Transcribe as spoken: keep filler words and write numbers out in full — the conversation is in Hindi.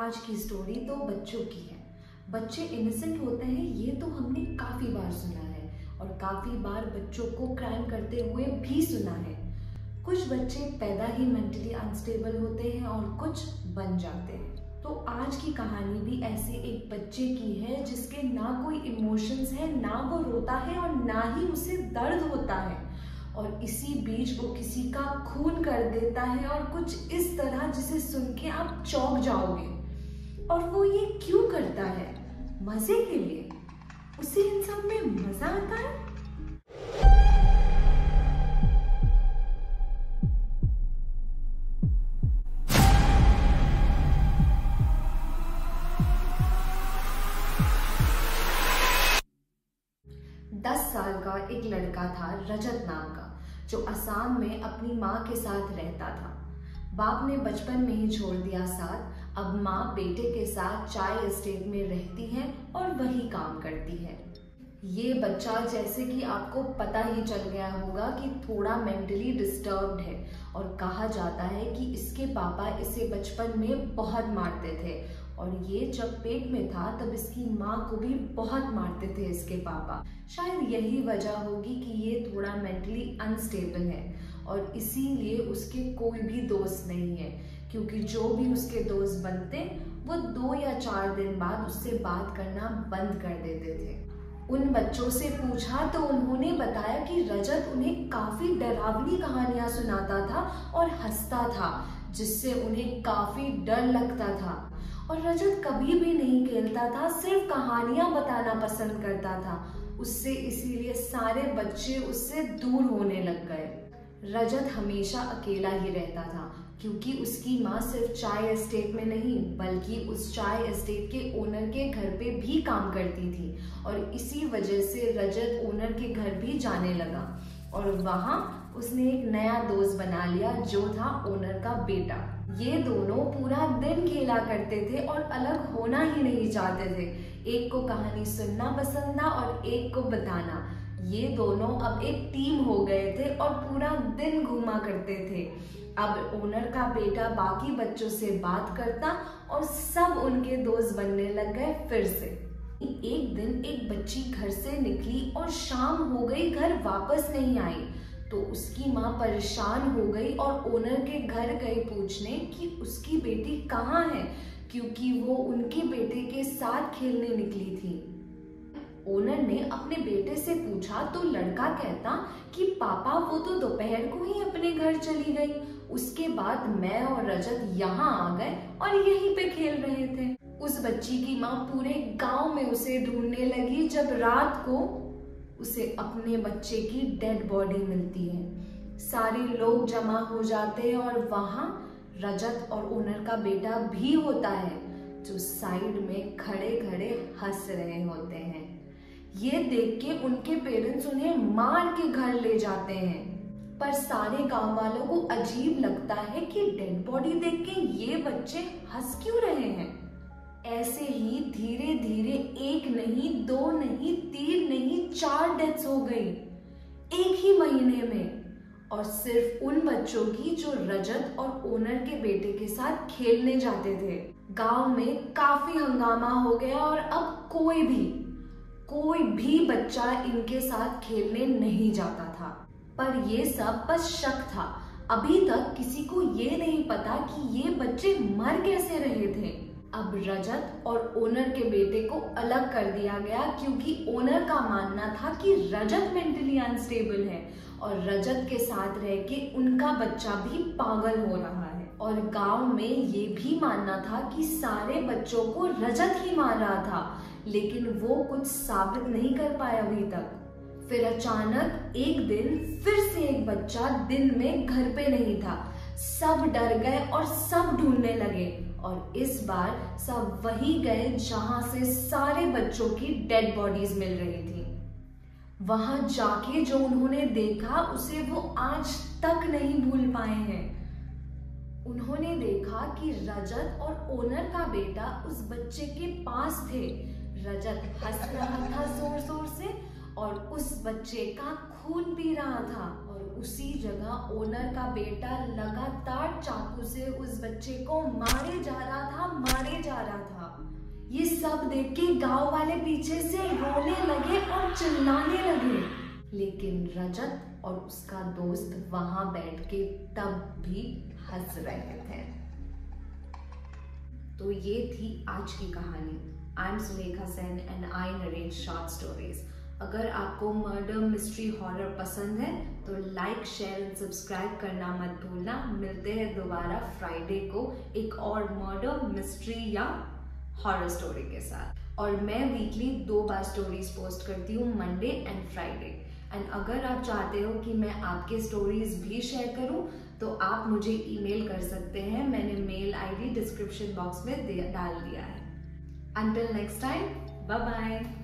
आज की स्टोरी तो बच्चों की है। बच्चे इनोसेंट होते हैं ये तो हमने काफी बार सुना है और काफी बार बच्चों को क्राइम करते हुए भी सुना है। कुछ बच्चे पैदा ही मेंटली अनस्टेबल होते हैं और कुछ बन जाते हैं। तो आज की कहानी भी ऐसे एक बच्चे की है जिसके ना कोई इमोशंस है, ना वो रोता है और ना ही उसे दर्द होता है, और इसी बीच वो किसी का खून कर देता है और कुछ इस तरह जिसे सुन के आप चौंक जाओगे। और वो ये क्यों करता है? मजे के लिए? उसे इन सब में मजा आता है? दस साल का एक लड़का था रजत नाम का, जो असम में अपनी माँ के साथ रहता था। बाप ने बचपन में ही छोड़ दिया साथ। अब माँ बेटे के साथ चाय एस्टेट में रहती है और वही काम करती है। ये बच्चा, जैसे कि आपको पता ही चल गया होगा, कि थोड़ा मेंटली डिस्टर्ब्ड है और कहा जाता है कि इसके पापा इसे बचपन में बहुत मारते थे और ये जब पेट में था तब इसकी माँ को भी बहुत मारते थे इसके पापा। शायद यही वजह होगी कि ये थोड़ा मेंटली अनस्टेबल है और इसीलिए उसके कोई भी दोस्त नहीं है, क्योंकि जो भी उसके दोस्त बनते वो दो या चार दिन बाद उससे बात करना बंद कर देते थे। उन बच्चों से पूछा तो उन्होंने बताया कि रजत उन्हें काफी डरावनी कहानियां सुनाता था और हंसता था, जिससे उन्हें काफी डर लगता था। और रजत कभी भी नहीं खेलता था, सिर्फ कहानियां बताना पसंद करता था उससे, इसीलिए सारे बच्चे उससे दूर होने लग गए। रजत हमेशा अकेला ही रहता था, क्योंकि उसकी माँ सिर्फ चाय एस्टेट में नहीं बल्कि उस चाय एस्टेट के ओनर के घर पे भी काम करती थी, और इसी वजह से रजत ओनर के घर भी जाने लगा और वहाँ उसने एक नया दोस्त बना लिया जो था ओनर का बेटा। ये दोनों पूरा दिन खेला करते थे और अलग होना ही नहीं चाहते थे। एक को कहानी सुनना पसंद था और एक को बताना। ये दोनों अब एक टीम हो गए थे और पूरा दिन घूमा करते थे। अब ओनर का बेटा बाकी बच्चों से बात करता और सब उनके दोस्त बनने लग गए फिर से। एक दिन एक बच्ची घर से निकली और शाम हो गई, घर वापस नहीं आई, तो उसकी माँ परेशान हो गई और ओनर के घर गई पूछने कि उसकी बेटी कहाँ है, क्योंकि वो उनके बेटे के साथ खेलने निकली थी। ओनर ने अपने बेटे से पूछा तो लड़का कहता कि पापा वो तो दोपहर को ही अपने घर चली गई, उसके बाद मैं और रजत यहाँ आ गए और यहीं पे खेल रहे थे। उस बच्ची की माँ पूरे गांव में उसे ढूंढने लगी, जब रात को उसे अपने बच्चे की डेड बॉडी मिलती है। सारे लोग जमा हो जाते हैं और वहाँ रजत और ओनर का बेटा भी होता है, जो साइड में खड़े खड़े हंस रहे होते हैं। ये देख के उनके पेरेंट्स उन्हें मार के घर ले जाते हैं, पर सारे गांव वालों को अजीब लगता है कि डेड बॉडी देख के ये बच्चे हंस क्यों रहे हैं। ऐसे ही धीरे धीरे एक नहीं, दो नहीं, तीन नहीं, चार डेथ्स हो गई एक ही महीने में, और सिर्फ उन बच्चों की जो रजत और ओनर के बेटे के साथ खेलने जाते थे। गांव में काफी हंगामा हो गया और अब कोई भी कोई भी बच्चा इनके साथ खेलने नहीं जाता था। पर ये सब बस शक था। अभी तक किसी को ये नहीं पता कि ये बच्चे मर कैसे रहे थे। अब रजत और ओनर के बेटे को अलग कर दिया गया, क्योंकि ओनर का मानना था कि रजत मेंटली अनस्टेबल है और रजत के साथ रह के उनका बच्चा भी पागल हो रहा है। और गांव में ये भी मानना था कि सारे बच्चों को रजत ही मार रहा था, लेकिन वो कुछ साबित नहीं कर पाया अभी तक। फिर अचानक एक दिन फिर से एक बच्चा दिन में घर पे नहीं था। सब डर गए और सब ढूंढने लगे, और इस बार सब वही गए जहां से सारे बच्चों की डेड बॉडीज मिल रही थी। वहां जाके जो उन्होंने देखा उसे वो आज तक नहीं भूल पाए हैं। उन्होंने देखा कि रजत और ओनर का बेटा उस बच्चे के पास थे। रजत हंस रहा था जोर जोर से और उस बच्चे का खून पी रहा था, और उसी जगह ओनर का बेटा लगातार चाकू से उस बच्चे को मारे जा रहा था मारे जा रहा था। ये सब देख के गांव वाले पीछे से रोने लगे और चिल्लाने लगे, लेकिन रजत और उसका दोस्त वहां बैठ के तब भी हंस रहे थे। तो ये थी आज की कहानी। I am Sulekha Sen and I narrate short stories. अगर आपको मर्डर मिस्ट्री हॉरर पसंद है तो लाइक शेयर एंड सब्सक्राइब करना मत भूलना। मिलते हैं दोबारा फ्राइडे को एक और मर्डर मिस्ट्री या हॉरर स्टोरी के साथ। और मैं वीकली दो बार स्टोरीज पोस्ट करती हूँ, मंडे एंड फ्राइडे। एंड अगर आप चाहते हो कि मैं आपके स्टोरीज भी शेयर करूं तो आप मुझे ईमेल कर सकते हैं। मैंने मेल आईडी डिस्क्रिप्शन बॉक्स में डाल दिया है। Until next time, bye bye.